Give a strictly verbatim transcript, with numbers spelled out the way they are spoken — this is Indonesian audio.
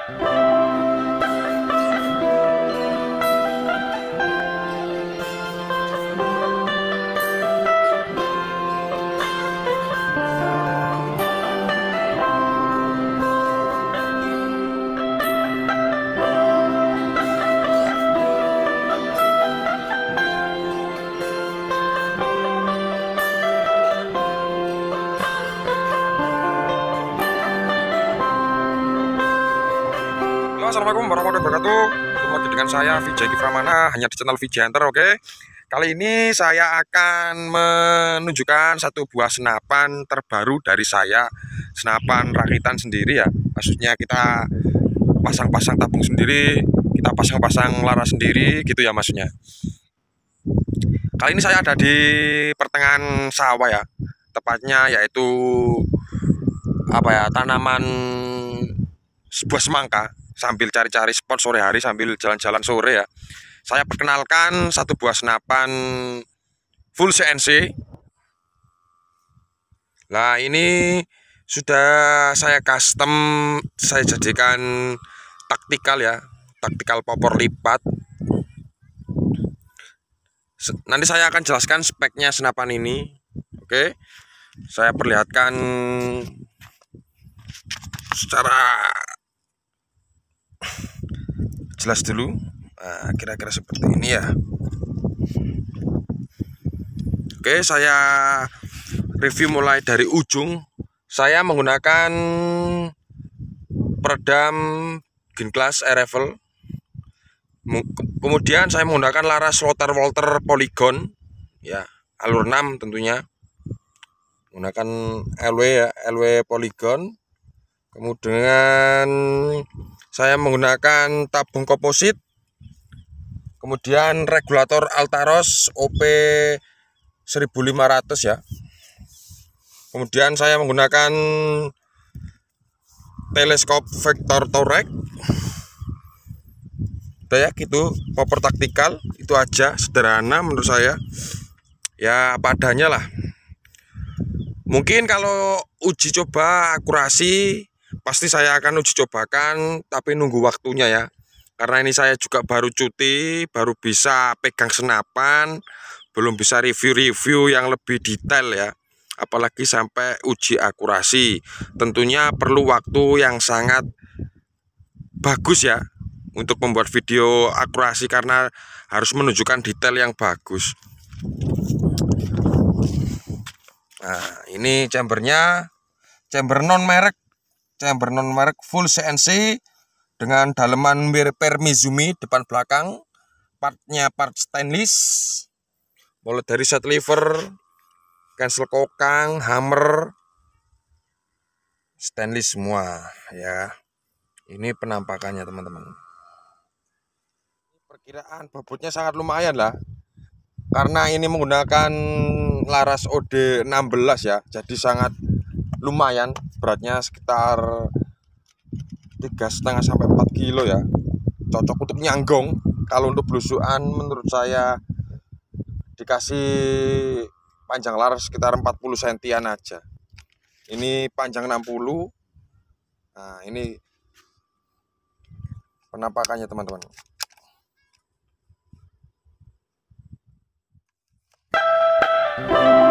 Assalamualaikum warahmatullahi wabarakatuh. Ketemu lagi dengan saya Vijay Kiframana, hanya di channel Vijay Hunter. Oke, kali ini saya akan menunjukkan satu buah senapan terbaru dari saya, senapan rakitan sendiri ya. Maksudnya kita pasang-pasang tabung sendiri, kita pasang-pasang laras sendiri gitu ya maksudnya. Kali ini saya ada di pertengahan sawah ya, tepatnya yaitu apa ya, tanaman sebuah semangka. Sambil cari-cari spot sore hari, sambil jalan-jalan sore ya, saya perkenalkan satu buah senapan full C N C. Nah, ini sudah saya custom, saya jadikan taktikal ya, taktikal popor lipat. Nanti saya akan jelaskan speknya senapan ini. Oke, saya perlihatkan secara jelas dulu. Nah, kira-kira seperti ini ya. Oke, saya review mulai dari ujung. Saya menggunakan peredam Ginclass Air Rifle. Kemudian saya menggunakan laras Slaughter Walter Polygon ya, alur enam tentunya. Menggunakan L W ya, L W Polygon. Kemudian saya menggunakan tabung komposit, kemudian regulator Altaros O P seribu lima ratus ya. Kemudian saya menggunakan teleskop vektor Torek. Udah ya gitu, popor taktikal itu aja, sederhana menurut saya. Ya apa adanya lah. Mungkin kalau uji coba akurasi pasti saya akan uji cobakan, tapi nunggu waktunya ya. Karena ini saya juga baru cuti, baru bisa pegang senapan, belum bisa review-review yang lebih detail ya. Apalagi sampai uji akurasi. Tentunya perlu waktu yang sangat bagus ya untuk membuat video akurasi, karena harus menunjukkan detail yang bagus. Nah, ini chambernya, chamber non merek, chamber non merek full C N C dengan daleman per Mizumi depan belakang, partnya part stainless, mulai dari set lever, cancel kokang, hammer, stainless semua ya. Ini penampakannya teman-teman. Perkiraan bobotnya sangat lumayan lah, karena ini menggunakan laras O D enam belas ya, jadi sangat lumayan, beratnya sekitar tiga setengah sampai empat kilo ya, cocok untuk nyanggong. Kalau untuk belusuan menurut saya dikasih panjang laras sekitar empat puluh sentian aja. Ini panjang enam puluh. Nah, ini penampakannya teman-teman. Thank you.